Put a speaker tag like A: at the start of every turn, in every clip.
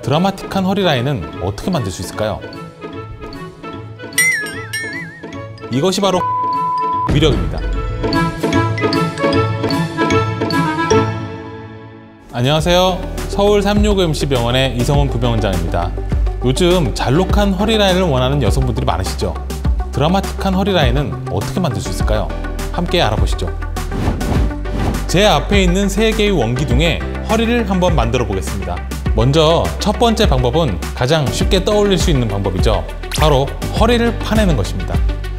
A: 드라마틱한 허리 라인은 어떻게 만들 수 있을까요? 이것이 바로 위력입니다. 안녕하세요. 서울 365MC병원의 이성훈 부병원장입니다. 요즘 잘록한 허리 라인을 원하는 여성분들이 많으시죠? 드라마틱한 허리 라인은 어떻게 만들 수 있을까요? 함께 알아보시죠. 제 앞에 있는 3개의 원기둥에 허리를 한번 만들어 보겠습니다. 먼저 첫 번째 방법은 가장 쉽게 떠올릴 수 있는 방법이죠. 바로 허리를 파내는 것입니다.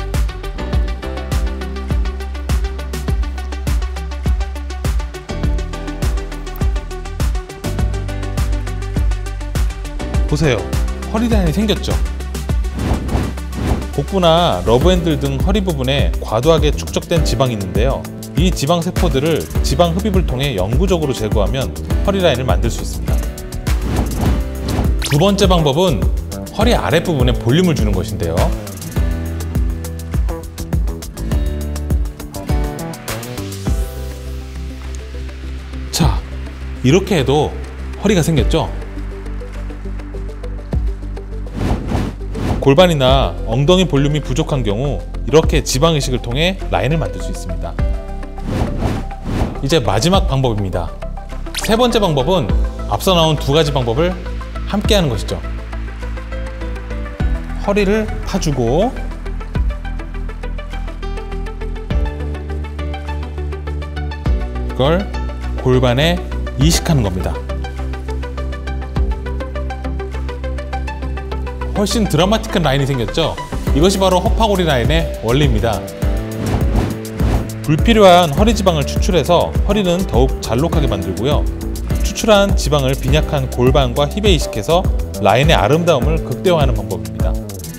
A: 보세요. 허리 라인이 생겼죠? 복부나 러브핸들 등 허리 부분에 과도하게 축적된 지방이 있는데요. 이 지방 세포들을 지방 흡입을 통해 영구적으로 제거하면 허리 라인을 만들 수 있습니다. 두 번째 방법은 허리 아랫부분에 볼륨을 주는 것인데요. 자, 이렇게 해도 허리가 생겼죠? 골반이나 엉덩이 볼륨이 부족한 경우 이렇게 지방 이식을 통해 라인을 만들 수 있습니다. 이제 마지막 방법입니다. 세 번째 방법은 앞서 나온 2가지 방법을 함께 하는 것이죠. 허리를 파주고 이걸 골반에 이식하는 겁니다. 훨씬 드라마틱한 라인이 생겼죠? 이것이 바로 허파고리 라인의 원리입니다. 불필요한 허리 지방을 추출해서 허리는 더욱 잘록하게 만들고요. 추출한 지방을 빈약한 골반과 힙에 이식해서 라인의 아름다움을 극대화하는 방법입니다.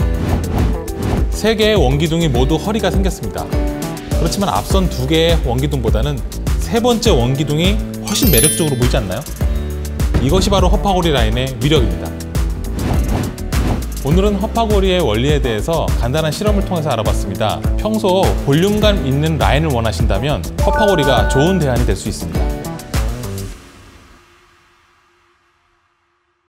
A: 3개의 원기둥이 모두 허리가 생겼습니다. 그렇지만 앞선 2개의 원기둥보다는 3번째 원기둥이 훨씬 매력적으로 보이지 않나요? 이것이 바로 허파고리 라인의 위력입니다. 오늘은 허파고리의 원리에 대해서 간단한 실험을 통해서 알아봤습니다. 평소 볼륨감 있는 라인을 원하신다면 허파고리가 좋은 대안이 될 수 있습니다.